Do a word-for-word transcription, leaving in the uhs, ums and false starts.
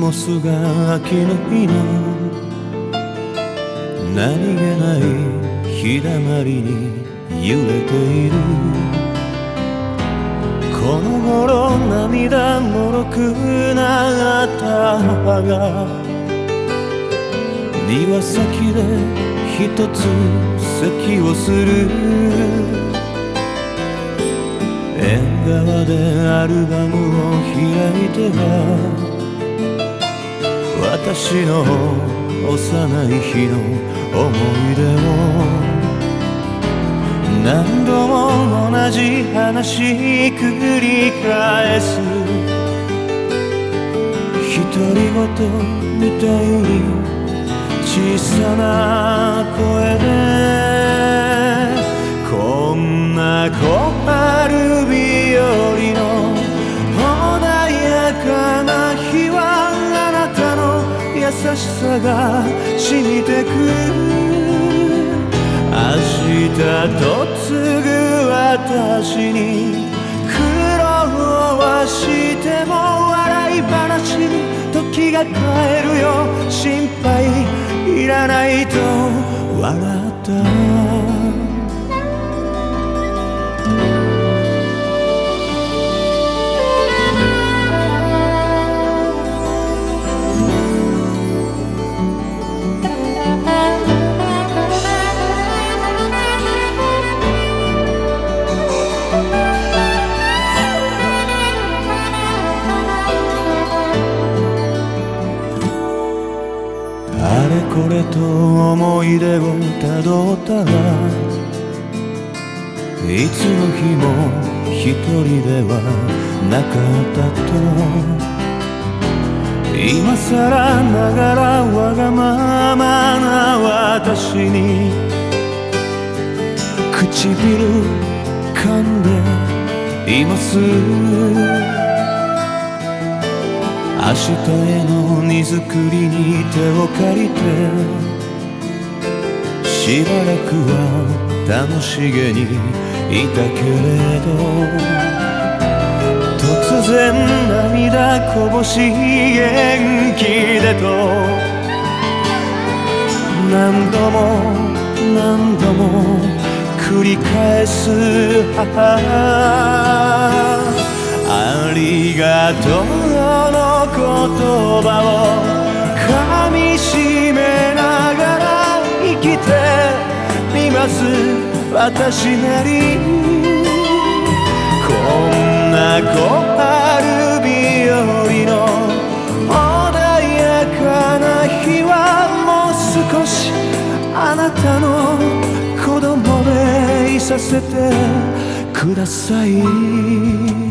モスが秋の日の何気ない日だまりに揺れている。この頃涙もろくなった母が庭先で一つ咳をする。縁側でアルバムを開いては私の幼い日の思い出を何度も同じ話繰り返す。独り言みたいに小さな声でこんな小春日和の穏やかな日はあなたの優しさが染みてく。明日と継ぐ私に苦労はしても笑い話に時が帰るよ。心配いらないと笑った。あれこれと思い出をたどったらいつの日も一人ではなかったと。今さらながらわがままな私に唇噛んでいます。明日への荷造りに手を借りてしばらくは楽しげにいたけれど突然涙こぼし元気でと何度も何度も繰り返す母。ありがとうの言葉をかみしめながら生きてみます私なりに。こんな小春日和の穏やかな日はもう少しあなたの子供でいさせてください。